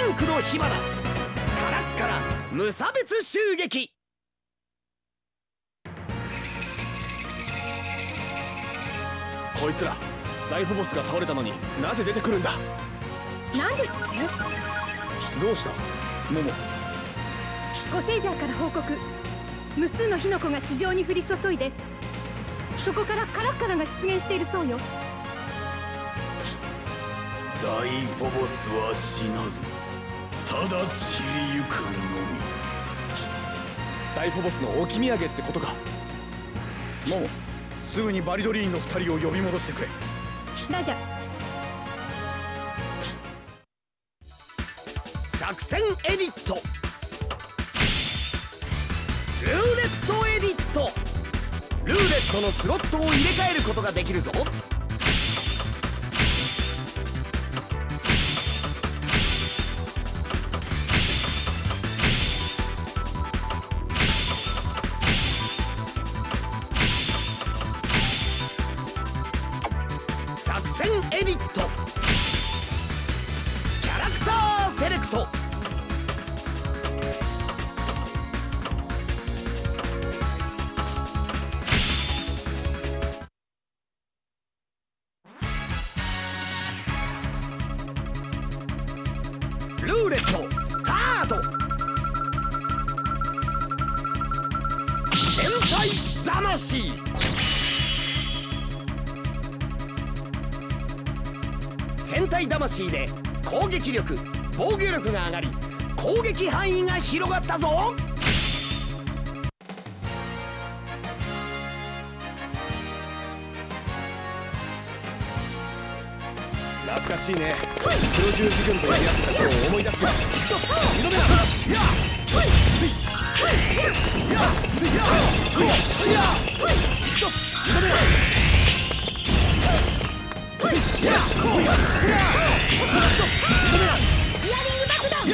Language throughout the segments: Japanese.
ンクの火花、カラッカラ無差別襲撃。こいつらライフボスが倒れたのになぜ出てくるんだ。 なんですって？ どうしたモモ。 ゴセイジャーから報告。無数の火の粉が地上に降り注いで、そこからカラッカラが出現しているそうよ。 大フォボスは死なず、ただ散りゆくのみ。 大フォボスの置き土産ってことか。 モモ、すぐにバリドリーンの2人を呼び戻してくれ。 ラジャ。 作戦エディット。ルーレットエディット。ルーレットのスロットを入れ替えることができるぞ。作戦エディット。キャラクターセレクト。ルーレットスタート。戦隊魂。戦隊魂で攻撃力、防御力が上がり、攻撃範囲が広がったぞ。懐かしいね。黒十字軍とやり合ってた頃を思い出すよ。二度目だ。やっついやっついやっとや二度目だ。イヤリング爆弾。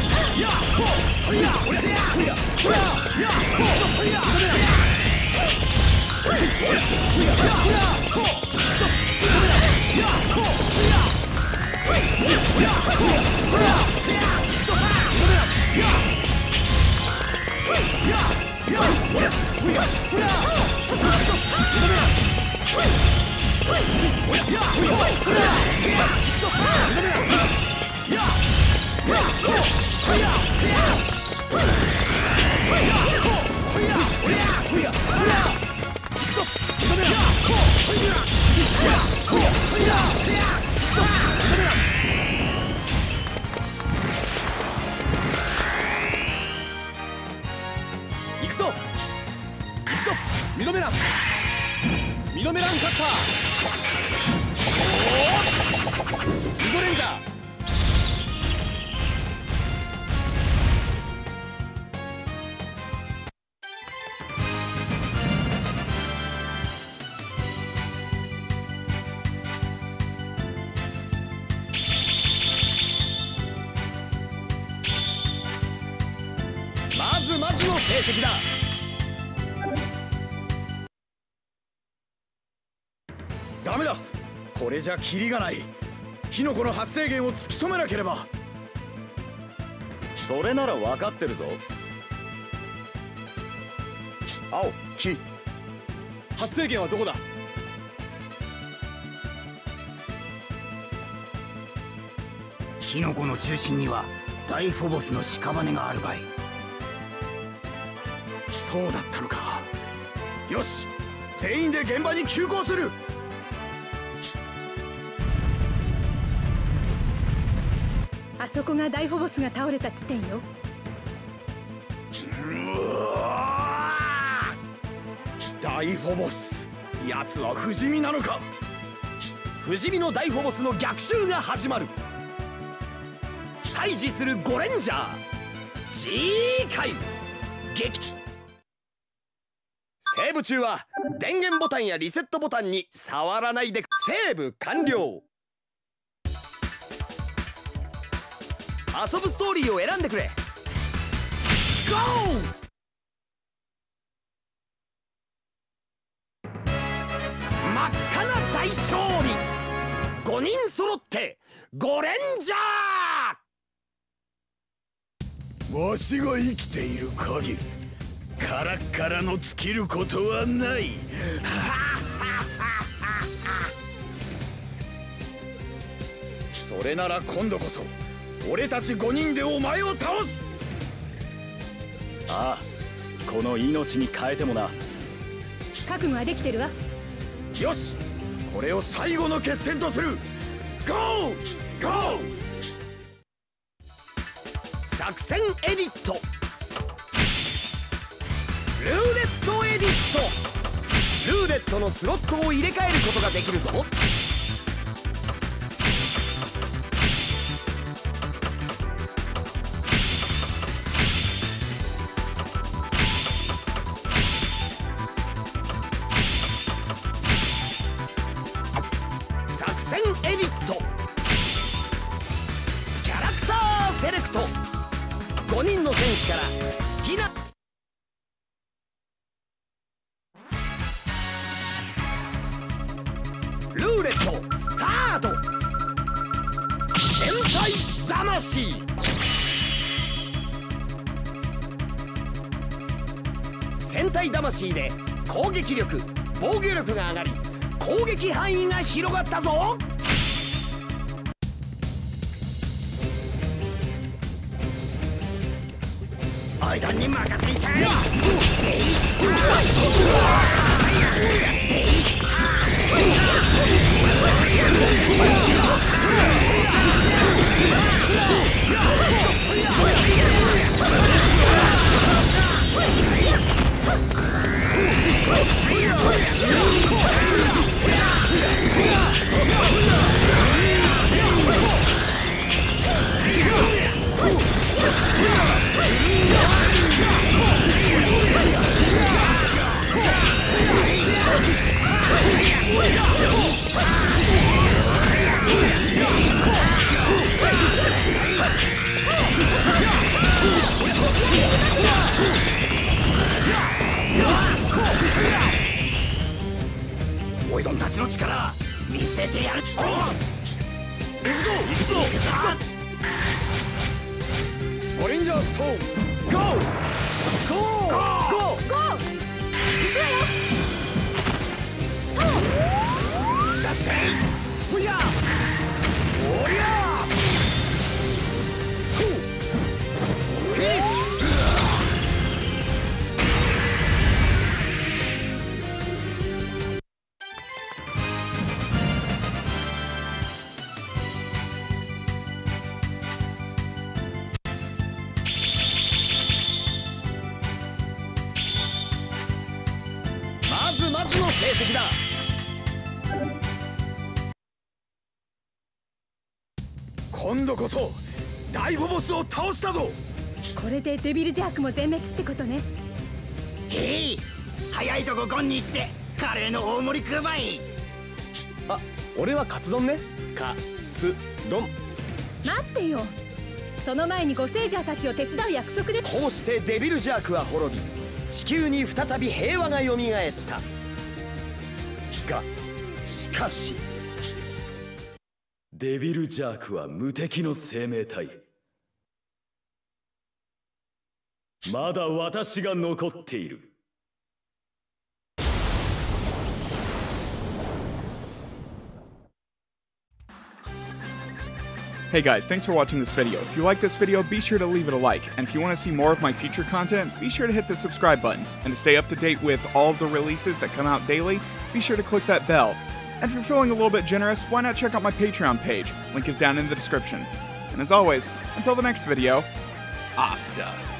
行くぞミドメラン。ミドメランカッター。ミドレンジャー。まずの成績だ。 ダメだ、これじゃキリがない。火の粉の発生源を突き止めなければ。 それなら分かってるぞ。 青、黄。 発生源はどこだ。 火の粉の中心には大フォボスの屍があるばい。 そうだったのか。よし、全員で現場に急行する。 あそこが大フォボスが倒れた地点よ。 大フォボス、奴は不死身なのか。 不死身の大フォボスの逆襲が始まる。対峙するゴレンジャー。次回激セーブ中は電源ボタンやリセットボタンに触らないで。セーブ完了。遊ぶストーリーを選んでくれ。ゴー。真っ赤な大勝利。5人揃ってゴレンジャー。 わしが生きている限りカラッカラの尽きることはない。それなら今度こそ俺たち5人でお前を倒す。 ああ、この命に変えてもな。 覚悟はできてるわ。 よし、これを最後の決戦とする。ゴーゴー。 作戦エディット、ルーレットエディット。ルーレットのスロットを入れ替えることができるぞ。作戦エディット、キャラクターセレクト。5人の戦士から好きなルーレットスタート。戦隊魂。戦隊魂で攻撃力防御力が上がり攻撃範囲が広がったぞ。おいどんに任せんしゃい。おいどんたちの力見せてやる。行くぞ行くぞ行くぞ。 ゴリンジャーストーンゴーゴーゴーゴー。 ゴー。行くわよ。 出せふやおりゃフィニッシュ。 まずの成績だ。 今度こそ大フォボスを倒したぞ。 これでデビルジャークも全滅ってことね。 へい、早いとこゴンに行ってカレーの大盛り食うばい。 あ、俺はカツ丼ね。カツ丼。 待ってよ、その前にゴセイジャーたちを手伝う約束で。 こうしてデビルジャークは滅び地球に再び平和がよみがえった。がしかしデビルジャークは無敵の生命体。まだ私が残っている。 Hey guys, thanks for watching this video. If you like this video, be sure to leave it a like. And if you want to see more of my future content, be sure to hit the subscribe button. And to stay up to date with all of the releases that come out daily, be sure to click that bell. And if you're feeling a little bit generous, why not check out my Patreon page? Link is down in the description. And as always, until the next video, hasta.